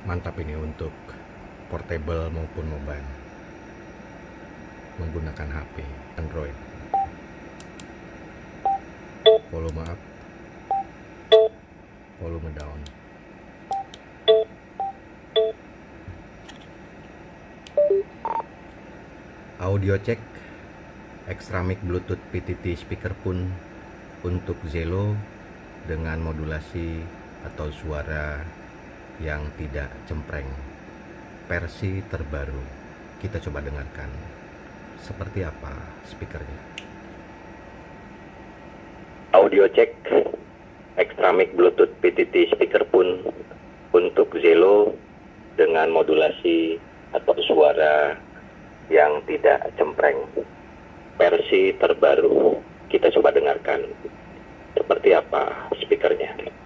Mantap ini untuk portable maupun mobile menggunakan HP Android. Volume up, volume down. Audio cek, extra mic Bluetooth PTT speaker pun untuk Zelo dengan modulasi atau suara yang tidak cempreng. Versi terbaru. Kita coba dengarkan seperti apa speakernya. Audio cek, extra mic Bluetooth PTT speaker pun untuk Zelo dengan modulasi atau suara yang tidak cempreng. Versi terbaru. Kita coba dengarkan seperti apa speakernya.